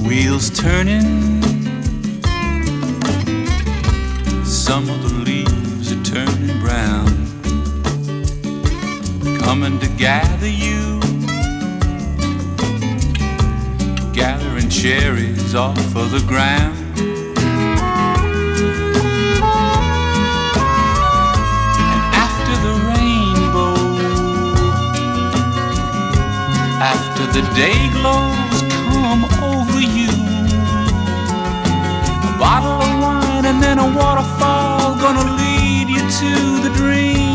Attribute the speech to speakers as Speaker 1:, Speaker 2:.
Speaker 1: wheels turning, some of the leaves are turning brown, coming to gather you, gathering cherries off of the ground. And after the rainbow, after the day glows come over you, a bottle of wine and then a waterfall gonna lead you to the dream.